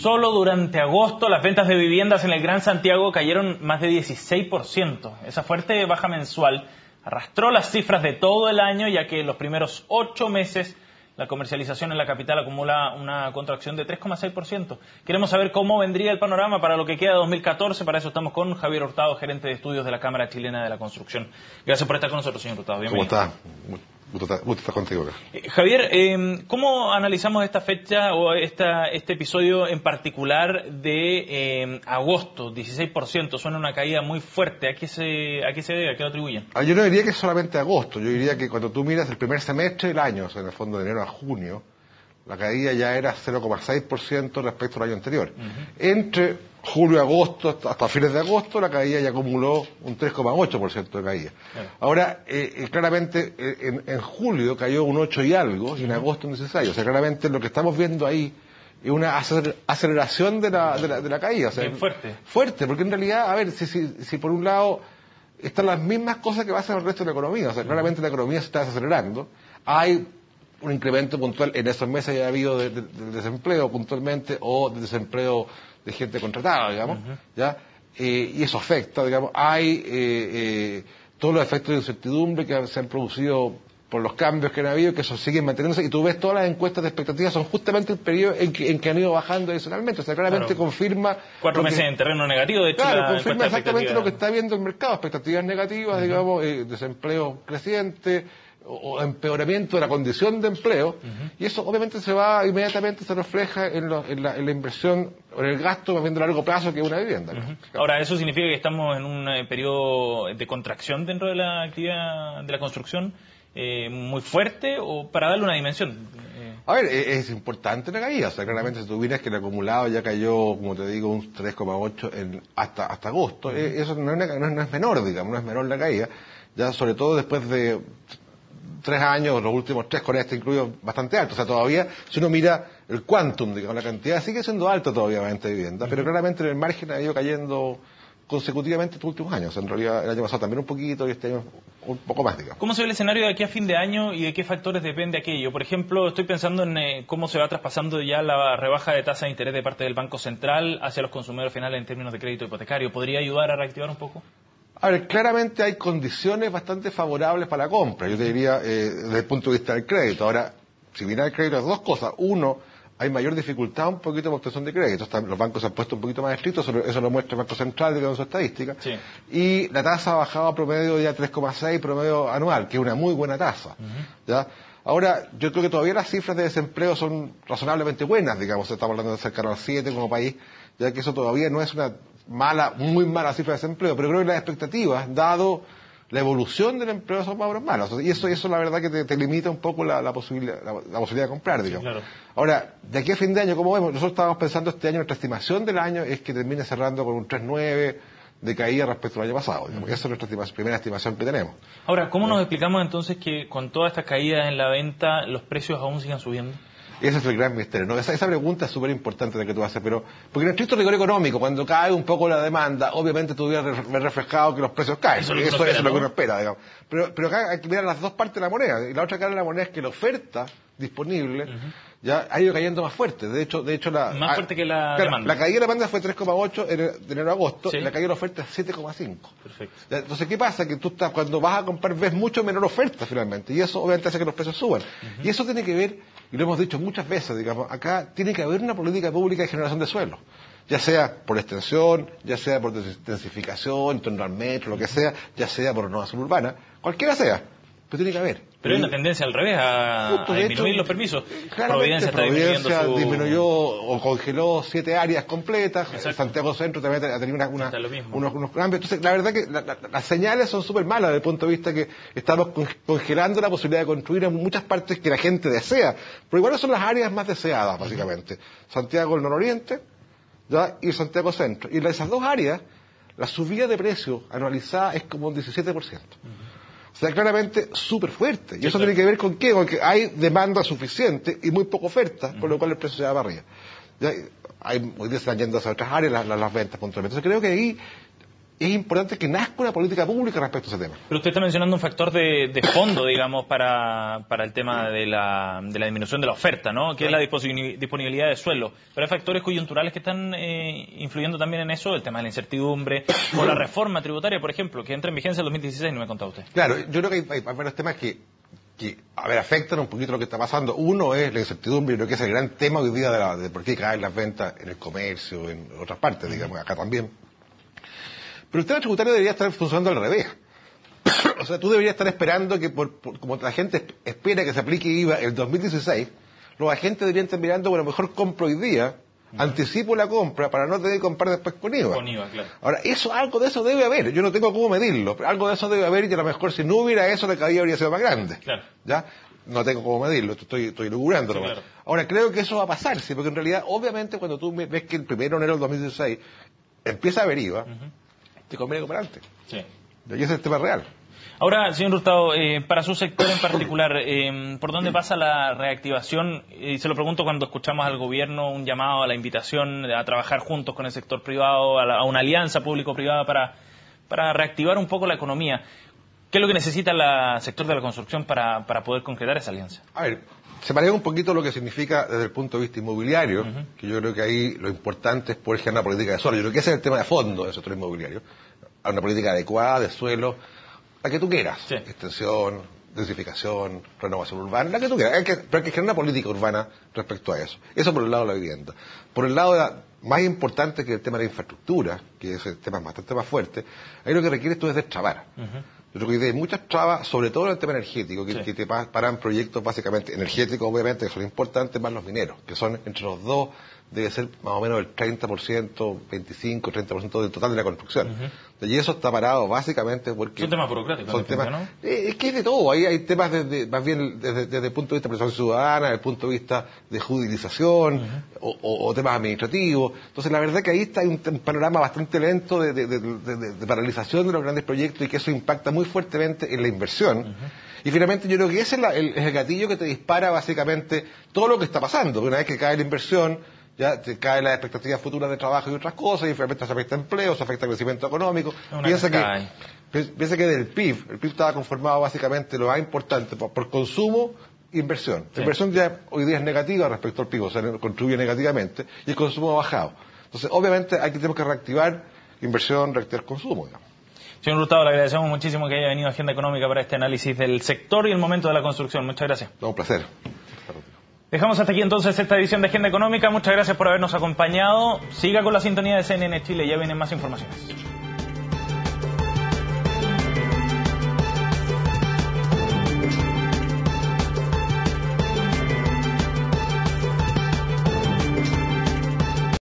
Solo durante agosto las ventas de viviendas en el Gran Santiago cayeron más de 16%. Esa fuerte baja mensual arrastró las cifras de todo el año, ya que en los primeros 8 meses la comercialización en la capital acumula una contracción de 3,6%. Queremos saber cómo vendría el panorama para lo que queda de 2014. Para eso estamos con Javier Hurtado, gerente de estudios de la Cámara Chilena de la Construcción. Gracias por estar con nosotros, señor Hurtado. Bienvenido. ¿Cómo está? Gusto estar contigo acá. Javier, ¿cómo analizamos esta fecha o este episodio en particular de agosto? 16%, suena una caída muy fuerte. ¿A qué se debe? ¿A qué lo atribuyen? Yo no diría que es solamente agosto, yo diría que cuando tú miras el primer semestre del año, o sea, en el fondo de enero a junio, la caída ya era 0,6% respecto al año anterior. Entre julio y agosto, hasta fines de agosto, la caída ya acumuló un 3,8% de caída. Ahora, claramente, en julio cayó un 8 y algo, y en agosto un 16. O sea, claramente lo que estamos viendo ahí es una aceleración de la caída. O sea, bien fuerte. Fuerte, porque en realidad, a ver, si por un lado están las mismas cosas que pasan en el resto de la economía. O sea, claramente la economía se está desacelerando. Hay un incremento puntual, en esos meses ya ha habido de desempleo puntualmente, o de desempleo de gente contratada, digamos, ¿ya? Y eso afecta, digamos, hay todos los efectos de incertidumbre que se han producido por los cambios que han habido, que eso siguen manteniéndose, y tú ves todas las encuestas de expectativas, son justamente el periodo en que han ido bajando adicionalmente, o sea, claramente confirma... 4 meses en terreno negativo, de hecho. Claro, confirma exactamente lo que está viendo el mercado, expectativas negativas, digamos, desempleo creciente, o empeoramiento de la condición de empleo, y eso obviamente inmediatamente se refleja en la inversión o en el gasto más bien de largo plazo que una vivienda. Claro. Ahora, ¿eso significa que estamos en un periodo de contracción dentro de la actividad de la construcción muy fuerte, o para darle una dimensión? A ver, es importante la caída, o sea, claramente si tú miras que el acumulado ya cayó, como te digo, un 3,8 hasta agosto, eso no es menor, digamos, no es menor la caída, ya sobre todo después de 3 años, los últimos 3 con este incluido, bastante alto. O sea, todavía, si uno mira el quantum, digamos, la cantidad sigue siendo alta todavía la venta de vivienda, pero claramente en el margen ha ido cayendo consecutivamente estos últimos años. En realidad, el año pasado también un poquito y este año un poco más, digamos. ¿Cómo se ve el escenario de aquí a fin de año y de qué factores depende aquello? Por ejemplo, estoy pensando en cómo se va traspasando ya la rebaja de tasa de interés de parte del Banco Central hacia los consumidores finales en términos de crédito hipotecario. ¿Podría ayudar a reactivar un poco? A ver, claramente hay condiciones bastante favorables para la compra, yo te diría, desde el punto de vista del crédito. Ahora, si viene el crédito, hay dos cosas. Uno, hay mayor dificultad un poquito de obtención de crédito. Los bancos se han puesto un poquito más estrictos, eso lo muestra el Banco Central, digamos, en su estadística. Sí. Y la tasa ha bajado a promedio ya 3,6, promedio anual, que es una muy buena tasa. ¿Ya? Ahora, yo creo que todavía las cifras de desempleo son razonablemente buenas, digamos, estamos hablando de cercano al 7 como país, ya que eso todavía no es una muy mala cifra de desempleo, pero creo que las expectativas, dado la evolución del empleo, son más o menos malas. Y eso la verdad que te limita un poco la posibilidad de comprar, digamos. Sí, claro. Ahora, de aquí a fin de año, como vemos, nosotros estábamos pensando este año, nuestra estimación del año es que termine cerrando con un 3,9 de caída respecto al año pasado. Digamos. Esa es nuestra primera estimación que tenemos. Ahora, ¿cómo nos explicamos entonces que con todas estas caídas en la venta, los precios aún sigan subiendo? Ese es el gran misterio, ¿no? Esa pregunta es súper importante la que tú haces, pero porque en el estricto rigor económico, cuando cae un poco la demanda, obviamente tú hubieras reflejado que los precios caen, eso es lo que uno espera, digamos. Pero acá hay que mirar las dos partes de la moneda, y la otra cara de la moneda es que la oferta disponible ya ha ido cayendo más fuerte. De hecho más fuerte que la demanda. La caída de la demanda fue 3,8 de enero a agosto, y la caída de la oferta es 7,5. Perfecto. Entonces, ¿qué pasa? Que cuando vas a comprar ves mucho menor oferta finalmente, y eso obviamente hace que los precios suban. Y eso tiene que ver, y lo hemos dicho muchas veces, digamos, acá tiene que haber una política pública de generación de suelo. Ya sea por extensión, ya sea por densificación, en torno al metro, lo que sea, ya sea por renovación urbana, cualquiera sea. Pero tiene que haber. Pero hay una tendencia al revés, a disminuir los permisos. Providencia disminuyó o congeló 7 áreas completas. Santiago Centro también ha tenido unos cambios. Entonces, la verdad que las señales son súper malas desde el punto de vista que estamos congelando la posibilidad de construir en muchas partes que la gente desea. Pero igual son las áreas más deseadas, básicamente. Santiago el nororiente, ¿ya? Y Santiago Centro. Y en esas dos áreas, la subida de precios anualizada es como un 17%. O sea, claramente súper fuerte. Y eso tiene que ver con qué, con que hay demanda suficiente y muy poca oferta, por lo cual el precio se va para arriba. Hoy día se están yendo hacia otras áreas las ventas puntualmente. Entonces creo que ahí es importante que nazca una política pública respecto a ese tema. Pero usted está mencionando un factor de fondo, digamos, para el tema de la disminución de la oferta, ¿no? Que es la disponibilidad de suelo. Pero hay factores coyunturales que están influyendo también en eso, el tema de la incertidumbre, o la reforma tributaria, por ejemplo, que entra en vigencia en 2016, no me ha contado usted. Claro, yo creo que hay varios temas que afectan un poquito lo que está pasando. Uno es la incertidumbre, creo que es el gran tema hoy día de por qué caen las ventas en el comercio, en otras partes, digamos, acá también. Pero el tema tributario debería estar funcionando al revés. O sea, tú deberías estar esperando que, como la gente espera que se aplique IVA el 2016, los agentes deberían estar mirando, bueno, mejor compro hoy día, anticipo la compra para no tener que comprar después con IVA. Con IVA, claro. Ahora, algo de eso debe haber. Yo no tengo cómo medirlo, pero algo de eso debe haber y a lo mejor si no hubiera eso, la caída habría sido más grande. Claro. ¿Ya? No tengo cómo medirlo, estoy inaugurando. Sí, claro. Ahora, creo que eso va a pasarse, porque en realidad, obviamente, cuando tú ves que el 1 de enero del 2016 empieza a haber IVA, te conviene comprar antes. Sí. Y ese es el tema real. Ahora, señor Hurtado, para su sector en particular, ¿por dónde pasa la reactivación? Y se lo pregunto cuando escuchamos al gobierno un llamado a la invitación a trabajar juntos con el sector privado, a una alianza público-privada para reactivar un poco la economía. ¿Qué es lo que necesita el sector de la construcción para poder concretar esa alianza? A ver, separemos un poquito lo que significa desde el punto de vista inmobiliario, que yo creo que ahí lo importante es poder generar una política de suelo. Yo creo que ese es el tema de fondo del sector inmobiliario. Una política adecuada de suelo, la que tú quieras. Sí. Extensión, densificación, renovación urbana, la que tú quieras. Pero hay que generar una política urbana respecto a eso. Eso por el lado de la vivienda. Por el lado más importante que el tema de la infraestructura, que es el tema bastante más fuerte, ahí lo que requiere esto es destrabar. Yo creo que hay muchas trabas, sobre todo en el tema energético, que te paran proyectos básicamente energéticos, obviamente, que son importantes, más los mineros, que son entre los dos, debe ser más o menos el 30%, 25, 30% del total de la construcción. Y eso está parado básicamente porque... Son temas burocráticos, son temas, ¿no? Es que es de todo, ahí hay temas más bien desde el punto de vista de presión ciudadana, desde el punto de vista de judicialización, o temas administrativos. Entonces la verdad que ahí está un panorama bastante lento de paralización de los grandes proyectos y que eso impacta muy fuertemente en la inversión. Y finalmente yo creo que ese es el gatillo que te dispara básicamente todo lo que está pasando. Una vez que cae la inversión, ya te caen las expectativas futuras de trabajo y otras cosas, y finalmente se afecta empleo, se afecta el crecimiento económico. Piensa que del PIB, el PIB estaba conformado básicamente lo más importante por consumo e inversión. La inversión ya hoy día es negativa respecto al PIB, o sea, contribuye negativamente, y el consumo ha bajado. Entonces, obviamente, aquí tenemos que reactivar inversión, reactivar consumo, digamos. Señor Hurtado, le agradecemos muchísimo que haya venido a Agenda Económica para este análisis del sector y el momento de la construcción. Muchas gracias. No, un placer. Dejamos hasta aquí entonces esta edición de Agenda Económica. Muchas gracias por habernos acompañado. Siga con la sintonía de CNN Chile, ya vienen más informaciones.